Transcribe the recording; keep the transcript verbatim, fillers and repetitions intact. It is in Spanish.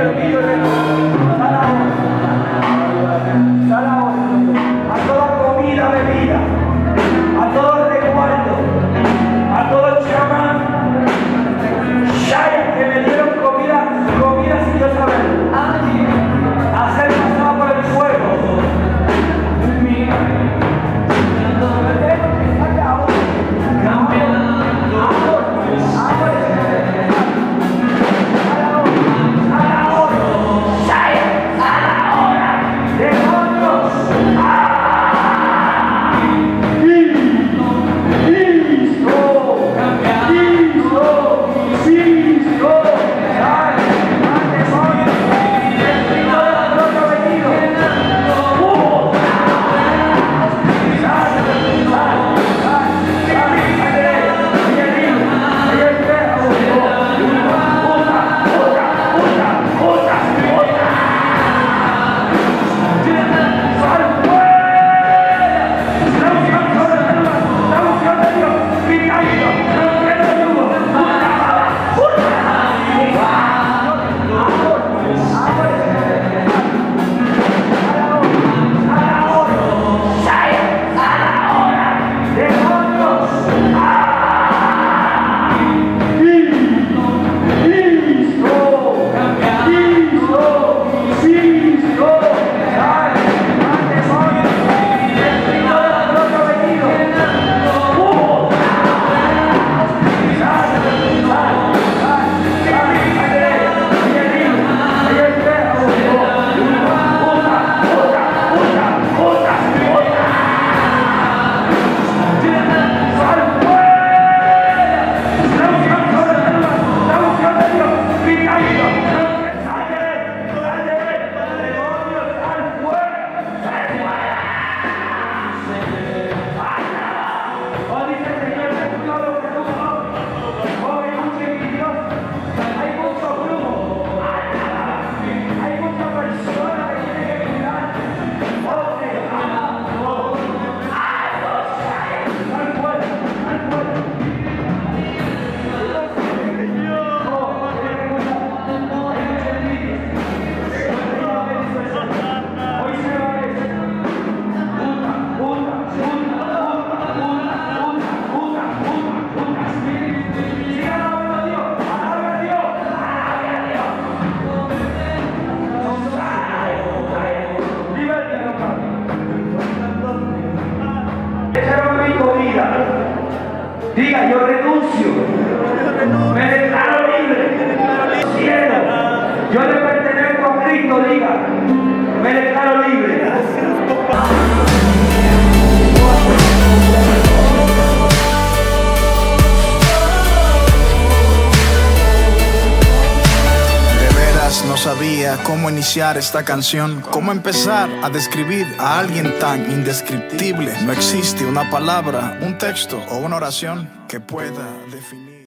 lo pido de nuevo. Sal ahora. A toda comida, bebida, a todo resguardo, a todo chamán, shaya que me dieron comida, comida sin yo saber. A ser pasado por el fuego. Diga, yo renuncio, me declaro libre, cielo, yo le pertenezco a Cristo, diga, me declaro libre. No sabía cómo iniciar esta canción, cómo empezar a describir a alguien tan indescriptible. No existe una palabra, un texto o una oración que pueda definir.